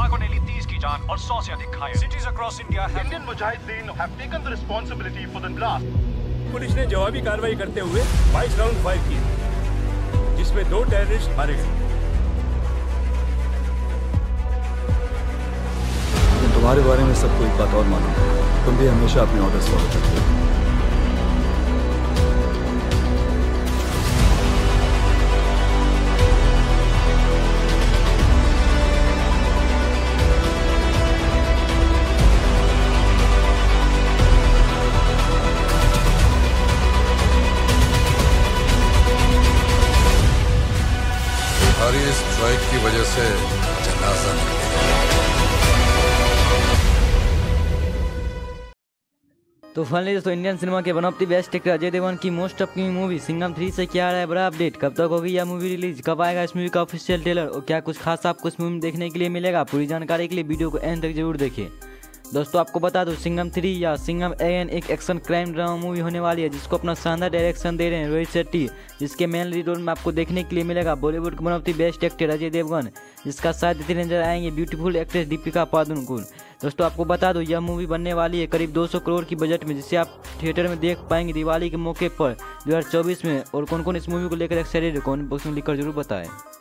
डाकुओं ने ली 30 की जान और 100 से अधिक घायल। Cities across India have Indian Mujahideen have taken the responsibility for the blast. Police ने जवाबी कार्रवाई करते हुए 22 राउंड फायर किए, जिसमें 2 टेररिस्ट मारे गए। तुम्हारे बारे में सबको एक बात और मालूम है, तुम भी हमेशा अपने ऑर्डर्स फॉलो करते हो। तुम्हारी इस स्ट्राइक की वजह से जनाजा निकलेगा। तो फाइनली दोस्तों इंडियन सिनेमा के one of the best actor Ajay Devgn की मोस्ट अपकमिंग मूवी सिंघम 3 से क्या आ रहा है बड़ा अपडेट, कब तक होगी यह मूवी रिलीज, कब आएगा इस मूवी का ऑफिशियल ट्रेलर और क्या कुछ खास आपको इस मूवी में देखने के लिए मिलेगा, पूरी जानकारी के लिए वीडियो को एंड तक जरूर देखें। दोस्तों आपको बता दूं सिंघम 3 या सिंघम AN एक एक्शन क्राइम ड्रामा मूवी होने वाली है, जिसको अपना शानदार डायरेक्शन दे रहे हैं रोहित शेट्टी, जिसके मेन लीड रोल में आपको देखने के लिए मिलेगा बॉलीवुड के one of the best actor Ajay Devgn, जिसका साथ देते नजर आएंगे ब्यूटीफुल एक्ट्रेस दीपिका पादुकोण। दोस्तों आपको बता दो यह मूवी बनने वाली है करीब 200 करोड़ की बजट में, जिसे आप थिएटर में देख पाएंगे दिवाली के मौके पर 2024 में। और कौन कौन इस मूवी को लेकर एक्साइटेड है, कमेंट बॉक्स में लिखकर जरूर बताएं।